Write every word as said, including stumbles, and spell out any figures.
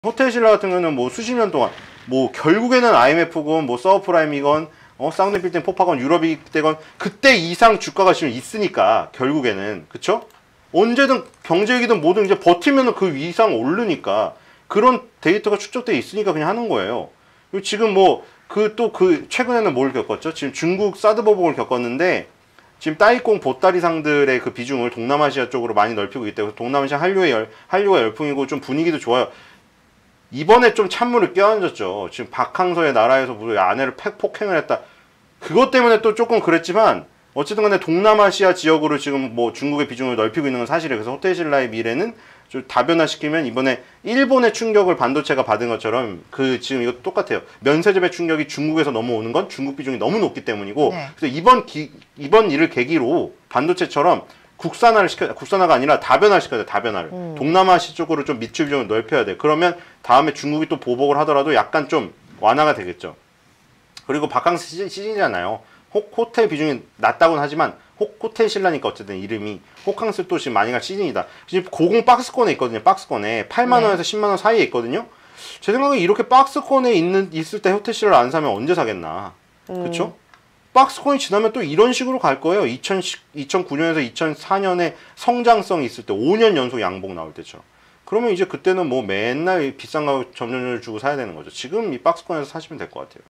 호텔신라 같은 경우는 뭐 수십 년 동안 뭐 결국에는 아이엠에프건 뭐 서브프라임이건 어 쌍둥이 빌딩 폭파건 유럽이 되건 그때 이상 주가가 지금 있으니까 결국에는 그쵸? 언제든 경제위기든 뭐든 이제 버티면은 그 이상 오르니까 그런 데이터가 축적돼 있으니까 그냥 하는 거예요. 그리고 지금 뭐 그 또 그 최근에는 뭘 겪었죠? 지금 중국 사드 보복을 겪었는데 지금 따이콩 보따리상들의 그 비중을 동남아시아 쪽으로 많이 넓히고 있대요. 동남아시아 한류의 열, 한류가 열풍이고 좀 분위기도 좋아요. 이번에 좀 찬물을 껴안졌죠. 지금 박항서의 나라에서 무슨 아내를 팩 폭행을 했다. 그것 때문에 또 조금 그랬지만 어쨌든 간에 동남아시아 지역으로 지금 뭐 중국의 비중을 넓히고 있는 건 사실이에요. 그래서 호텔신라의 미래는 좀 다변화시키면 이번에 일본의 충격을 반도체가 받은 것처럼 그 지금 이것도 똑같아요. 면세점의 충격이 중국에서 넘어오는 건 중국 비중이 너무 높기 때문이고 네. 그래서 이번 기, 이번 일을 계기로 반도체처럼 국산화를 시켜, 국산화가 아니라 다변화를 시켜야 돼, 다변화를. 음. 동남아시 쪽으로 좀 미출 비중을 넓혀야 돼. 그러면 다음에 중국이 또 보복을 하더라도 약간 좀 완화가 되겠죠. 그리고 바캉스 시즌, 시즌이잖아요. 호, 호텔 비중이 낮다고는 하지만 호, 호텔신라니까 어쨌든 이름이 호캉스 또 지금 많이 갈 시즌이다. 지금 고공 박스권에 있거든요. 박스권에 팔만 원에서 네. 십만 원 사이에 있거든요. 제 생각에 이렇게 박스권에 있는 있을 때 호텔신라를 안 사면 언제 사겠나. 음. 그렇죠? 박스권이 지나면 또 이런 식으로 갈 거예요. 이천구 년에서 이천사 년에 성장성이 있을 때 오 년 연속 양봉 나올 때처럼. 그러면 이제 그때는 뭐 맨날 비싼 가격 점유율 주고 사야 되는 거죠. 지금 이 박스권에서 사시면 될 것 같아요.